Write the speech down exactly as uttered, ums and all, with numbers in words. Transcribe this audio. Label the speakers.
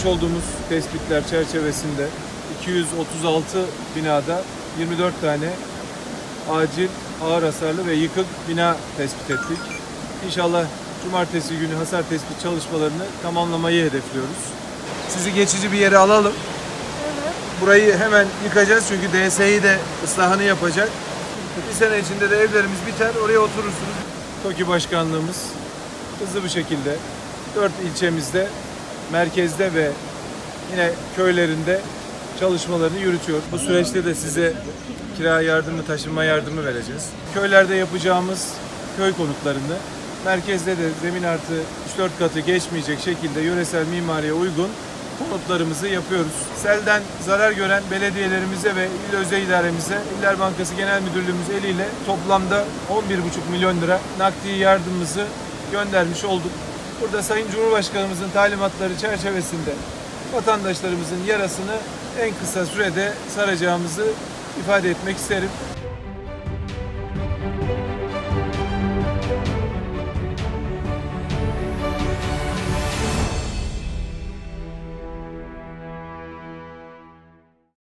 Speaker 1: yapmış olduğumuz tespitler çerçevesinde iki yüz otuz altı binada yirmi dört tane acil, ağır hasarlı ve yıkık bina tespit ettik. İnşallah cumartesi günü hasar tespit çalışmalarını tamamlamayı hedefliyoruz. Sizi geçici bir yere alalım. Burayı hemen yıkacağız çünkü D S'yi de ıslahını yapacak. Bir sene içinde de evlerimiz biter, oraya oturursunuz. TOKİ Başkanlığımız hızlı bir şekilde dört ilçemizde, merkezde ve yine köylerinde çalışmalarını yürütüyor. Bu süreçte de size kira yardımı, taşınma yardımı vereceğiz. Köylerde yapacağımız köy konutlarını, merkezde de zemin artı üç dört katı geçmeyecek şekilde yöresel mimariye uygun konutlarımızı yapıyoruz. Selden zarar gören belediyelerimize ve il özel idaremize İller Bankası Genel Müdürlüğümüz eliyle toplamda on bir buçuk milyon lira nakdi yardımımızı göndermiş olduk. Burada Sayın Cumhurbaşkanımızın talimatları çerçevesinde vatandaşlarımızın yarasını en kısa sürede saracağımızı ifade etmek isterim.